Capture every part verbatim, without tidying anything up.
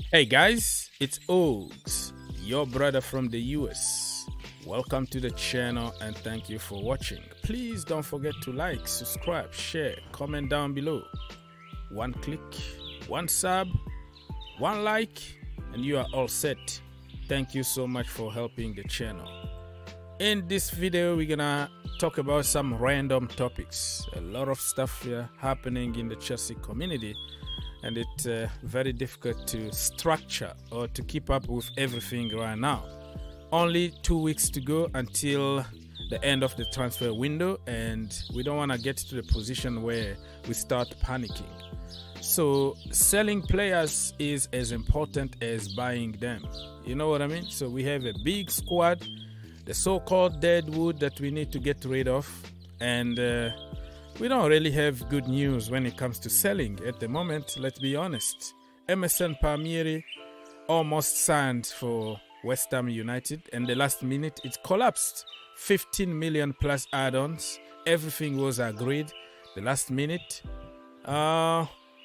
Hey guys, it's Ogs, your brother from the U S. Welcome to the channel and thank you for watching. Please don't forget to like, subscribe, share, comment down below. One click, one sub, one like, and you are all set. Thank you so much for helping the channel. In this video, we're gonna talk about some random topics. A lot of stuff here happening in the Chelsea community, and it's uh, very difficult to structure or to keep up with everything right now. Only two weeks to go until the end of the transfer window, and we don't want to get to the position where we start panicking. So selling players is as important as buying them. You know what I mean? So we have a big squad, the so-called dead wood that we need to get rid of, and uh, we don't really have good news when it comes to selling at the moment. Let's be honest. Emerson Palmieri almost signed for West Ham United, and the last minute it collapsed. fifteen million plus add-ons. Everything was agreed. The last minute, uh,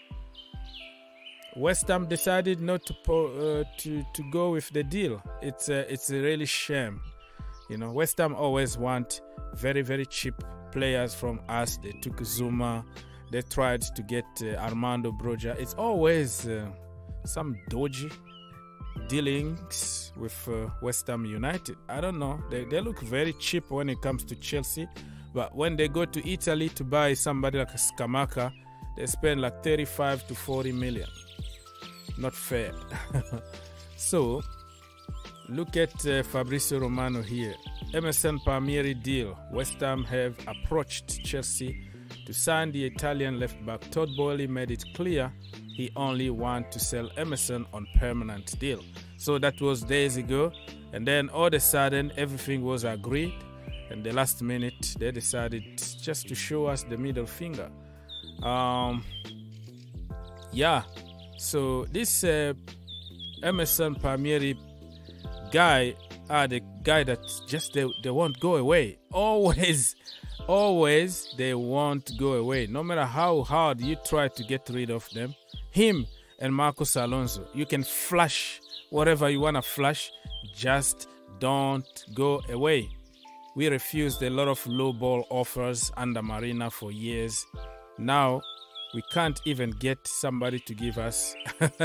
West Ham decided not to uh, to to go with the deal. It's a, it's a really shame. You know, West Ham always want very very cheap players from us. They took Zuma. They tried to get uh, Armando Broja. It's always uh, some dodgy dealings with uh, West Ham United. I don't know. They, they look very cheap when it comes to Chelsea, but when they go to Italy to buy somebody like a Scamacca, they spend like thirty-five to forty million. Not fair. So look at uh, Fabrizio Romano here. Emerson Palmieri deal. West Ham have approached Chelsea to sign the Italian left back. Todd Boehly made it clear he only wants to sell Emerson on permanent deal. So that was days ago, and then all of a sudden everything was agreed, and the last minute they decided just to show us the middle finger. Um, yeah, so this uh, Emerson Palmieri guy are the guy that just they, they won't go away. Always, always they won't go away. No matter how hard you try to get rid of them. Him and Marcos Alonso, you can flash whatever you want to flash, just don't go away. We refused a lot of low ball offers under Marina for years. Now we can't even get somebody to give us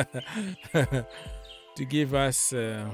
to give us uh,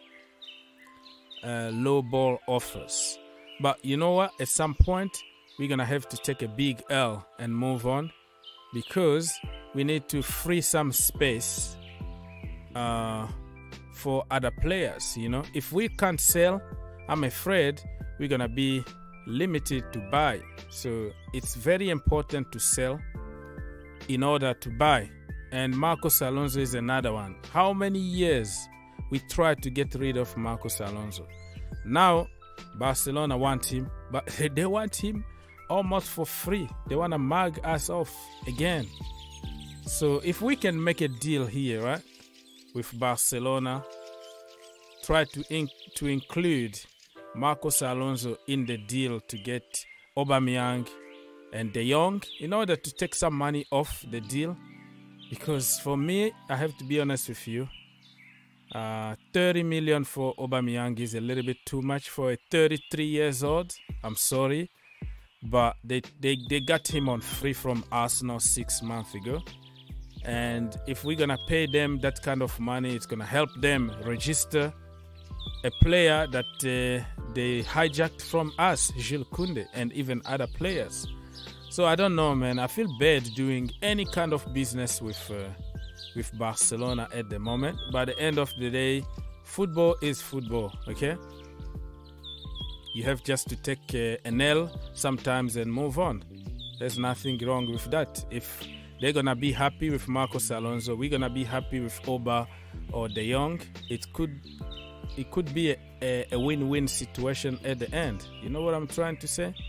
uh, low ball offers. But you know what? At some point we're gonna have to take a big L and move on, because we need to free some space uh, for other players. You know, if we can't sell, I'm afraid we're gonna be limited to buy. So it's very important to sell in order to buy. And Marcos Alonso is another one. How many years we tried to get rid of Marcos Alonso? Now Barcelona want him, but they want him almost for free. They want to mug us off again. So if we can make a deal here, right, with Barcelona, try to in to include Marcos Alonso in the deal to get Aubameyang and De Jong in order to take some money off the deal. Because for me, I have to be honest with you, uh, thirty million for Aubameyang is a little bit too much for a thirty-three years old. I'm sorry, but they, they, they got him on free from Arsenal six months ago. And if we're going to pay them that kind of money, it's going to help them register a player that uh, they hijacked from us, Jules Koundé, and even other players. So I don't know, man. I feel bad doing any kind of business with uh, with Barcelona at the moment. By the end of the day, football is football, okay? You have just to take uh, an L sometimes and move on. There's nothing wrong with that. If they're gonna be happy with Marcos Alonso, we're gonna be happy with Oba or De Jong. It could, it could be a, a win-win situation at the end. You know what I'm trying to say?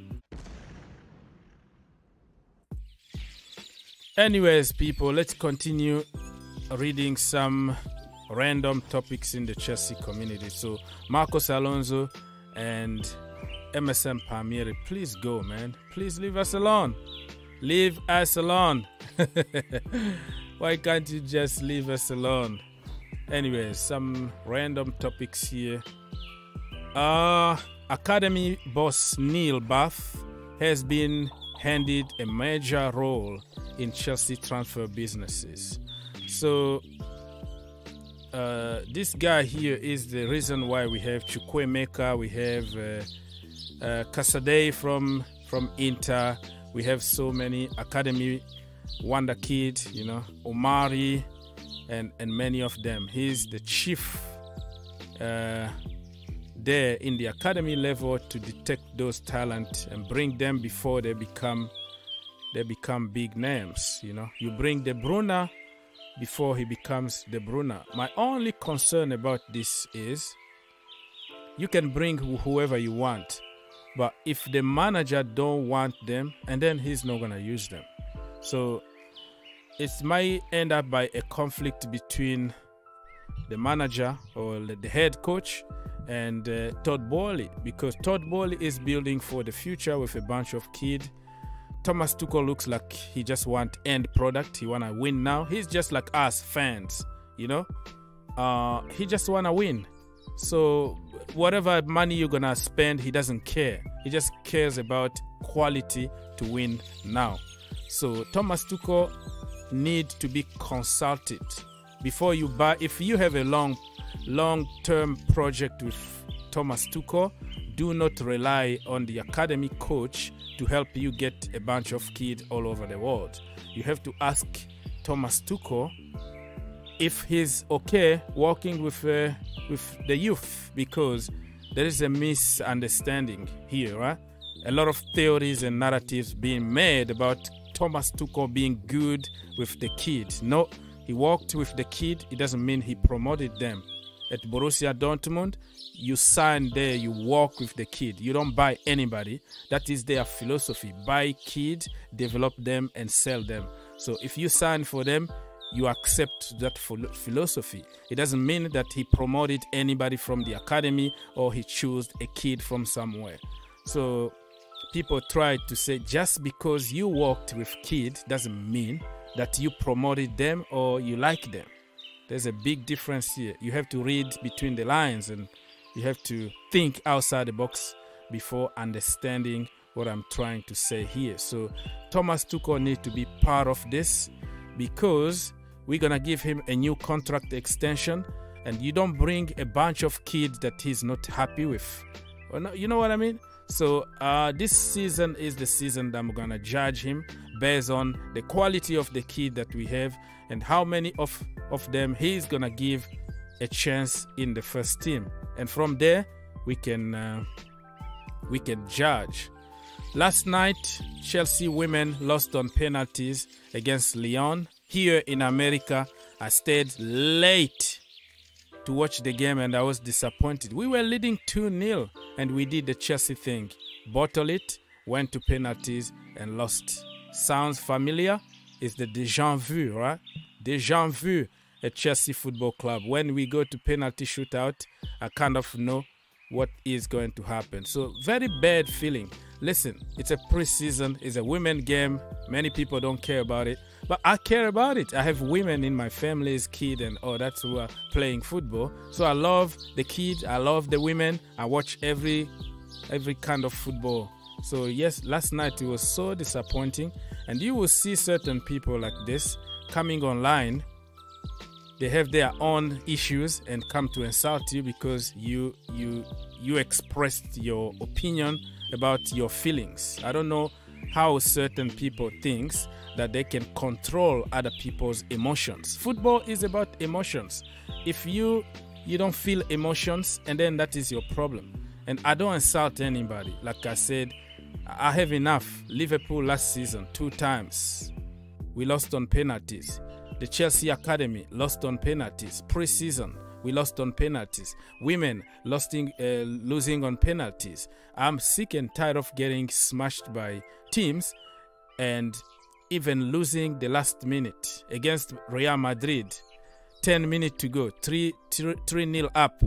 Anyways, people, let's continue reading some random topics in the Chelsea community. So Marcos Alonso and Emerson Palmieri, please go, man. Please leave us alone. Leave us alone. Why can't you just leave us alone? Anyway, some random topics here. Uh, Academy boss Neil Bath has been handed a major role in Chelsea transfer businesses. So uh, this guy here is the reason why we have Chukwuemeka, we have uh, uh, Casadei from from Inter, we have so many Academy, Wonder Kid, you know, Omari, and and many of them. He's the chief uh, there in the academy level to detect those talent and bring them before they become they become big names. You know, you bring De Bruyne before he becomes De Bruyne. My only concern about this is you can bring wh whoever you want, but if the manager don't want them, and then he's not gonna use them. So it might end up by a conflict between the manager or the head coach and uh, Todd Boehly, because Todd Boehly is building for the future with a bunch of kids. Thomas Tuchel looks like he just want end product. He wanna win now. He's just like us fans, you know. Uh, he just wanna win. So whatever money you're gonna spend, he doesn't care. He just cares about quality to win now. So Thomas Tuchel need to be consulted before you buy. If you have a long long-term project with Thomas Tuchel, do not rely on the academy coach to help you get a bunch of kids all over the world. You have to ask Thomas Tuchel if he's okay working with uh, with the youth, because there is a misunderstanding here, right? A lot of theories and narratives being made about Thomas Tuchel being good with the kid. No, he worked with the kid. It doesn't mean he promoted them. At Borussia Dortmund, you sign there, you work with the kid. You don't buy anybody. That is their philosophy. Buy kids, develop them, and sell them. So if you sign for them, you accept that philosophy. It doesn't mean that he promoted anybody from the academy or he chose a kid from somewhere. So people try to say just because you worked with kids doesn't mean that you promoted them or you like them. There's a big difference here. You have to read between the lines and you have to think outside the box before understanding what I'm trying to say here. So Thomas Tuchel needs to be part of this, because we're going to give him a new contract extension, and you don't bring a bunch of kids that he's not happy with. You know what I mean? So uh, this season is the season that I'm going to judge him based on the quality of the kid that we have and how many of, of them he's going to give a chance in the first team. And from there, we can, uh, we can judge. Last night, Chelsea women lost on penalties against Lyon. Here in America, I stayed late to watch the game and I was disappointed. We were leading two nil and we did the Chelsea thing. Bottled it, went to penalties and lost. Sounds familiar? It's the déjà vu, right? Déjà vu at Chelsea Football Club. When we go to penalty shootout, I kind of know what is going to happen. So very bad feeling. Listen, it's a preseason, it's a women game. Many people don't care about it, but I care about it. I have women in my family's kid and all that who are playing football. So I love the kids, I love the women. I watch every every kind of football. So yes, last night it was so disappointing. And you will see certain people like this coming online. They have their own issues and come to insult you because you you you expressed your opinion about your feelings. I don't know how certain people think that they can control other people's emotions. Football is about emotions. If you you don't feel emotions, and then that is your problem. And I don't insult anybody. Like I said, I have enough. Liverpool last season, two times. We lost on penalties. The Chelsea Academy lost on penalties. Pre-season, we lost on penalties. Women losing, uh, losing on penalties. I'm sick and tired of getting smashed by teams and even losing the last minute against Real Madrid. ten minutes to go, three nil up.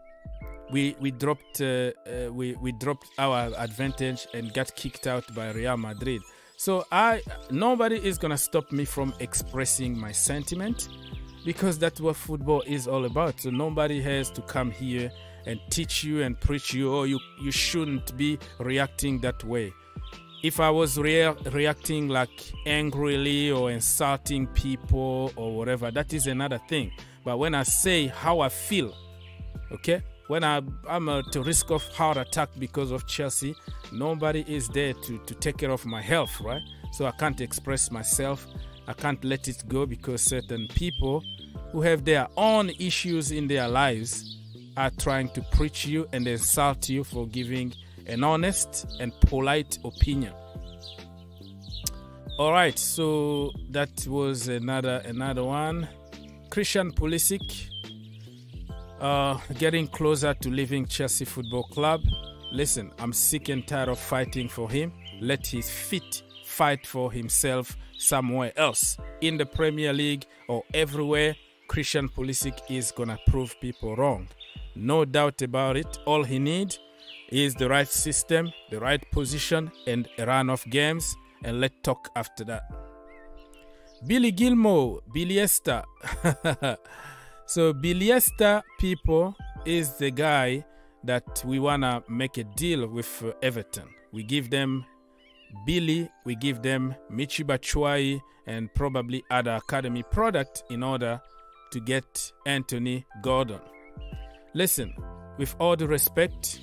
We we dropped uh, uh, we we dropped our advantage and got kicked out by Real Madrid. So I, nobody is gonna stop me from expressing my sentiment, because that's what football is all about. So nobody has to come here and teach you and preach you, oh, you, you shouldn't be reacting that way. If I was rea reacting like angrily or insulting people or whatever, that is another thing. But when I say how I feel, okay, when I, I'm at risk of heart attack because of Chelsea, nobody is there to, to take care of my health, right? So I can't express myself. I can't let it go because certain people who have their own issues in their lives are trying to preach you and insult you for giving an honest and polite opinion. All right, so that was another another one. Christian Pulisic, uh, getting closer to leaving Chelsea Football Club. Listen, I'm sick and tired of fighting for him. Let his feet fight for himself somewhere else. In the Premier League or everywhere, Christian Pulisic is gonna prove people wrong. No doubt about it. All he needs is the right system, the right position, and a run of games, and let's talk after that. Billy Gilmour, Bielsa. So Bielsa, people, is the guy that we wanna make a deal with uh, Everton. We give them Billy, we give them Michy Batshuayi, and probably other academy product in order to get Anthony Gordon. Listen, with all due respect,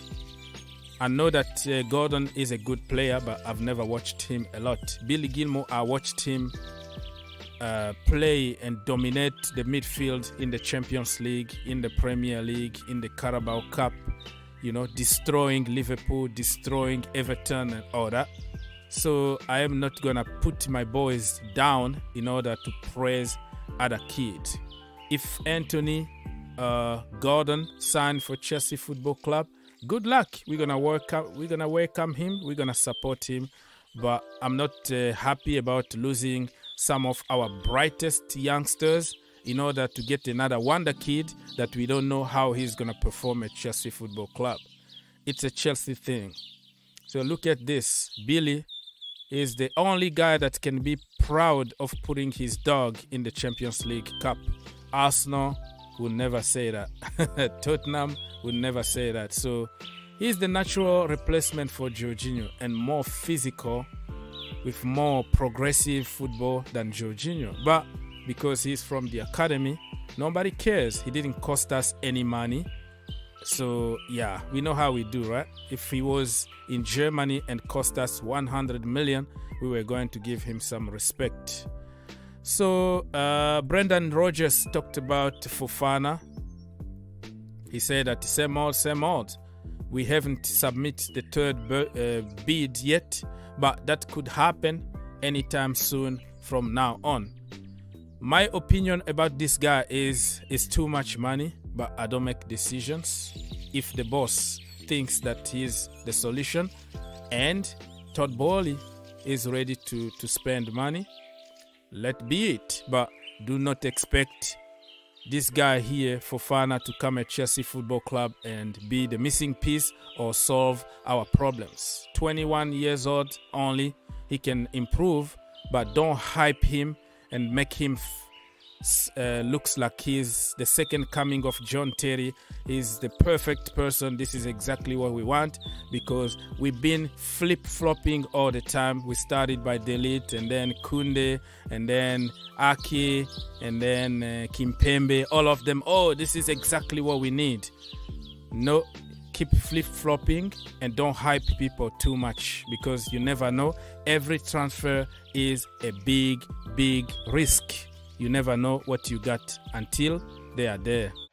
I know that uh, Gordon is a good player, but I've never watched him a lot. Billy Gilmour, I watched him uh, play and dominate the midfield in the Champions League, in the Premier League, in the Carabao Cup, you know, destroying Liverpool, destroying Everton and all that. So I am not going to put my boys down in order to praise other kids. If Anthony uh, Gordon signed for Chelsea Football Club, good luck. We're gonna work out, we're gonna welcome him, we're gonna support him, but I'm not uh, happy about losing some of our brightest youngsters in order to get another wonder kid that we don't know how he's gonna perform at Chelsea Football Club. It's a Chelsea thing. So look at this. Billy is the only guy that can be proud of putting his dog in the Champions League Cup. Arsenal would never say that. Tottenham would never say that. So he's the natural replacement for Jorginho, and more physical with more progressive football than Jorginho. But because he's from the academy, nobody cares. He didn't cost us any money. So yeah, we know how we do, right? If he was in Germany and cost us one hundred million, we were going to give him some respect. So uh, Brendan Rodgers talked about Fofana. He said that same old, same old. We haven't submitted the third uh, bid yet, but that could happen anytime soon from now on. My opinion about this guy is is too much money, but I don't make decisions. If the boss thinks that he's the solution and Todd Boehly is ready to, to spend money, let be it. But do not expect this guy here, Fofana, to come at Chelsea Football Club and be the missing piece or solve our problems. twenty-one years old only, he can improve, but don't hype him and make him uh, looks like he's the second coming of John Terry. He's the perfect person. This is exactly what we want, because we've been flip-flopping all the time. We started by Delete, and then Kunde, and then Aki, and then uh, Kimpembe, all of them. Oh, this is exactly what we need. No, keep flip-flopping and don't hype people too much, because you never know. Every transfer is a big, big risk. You never know what you got until they are there.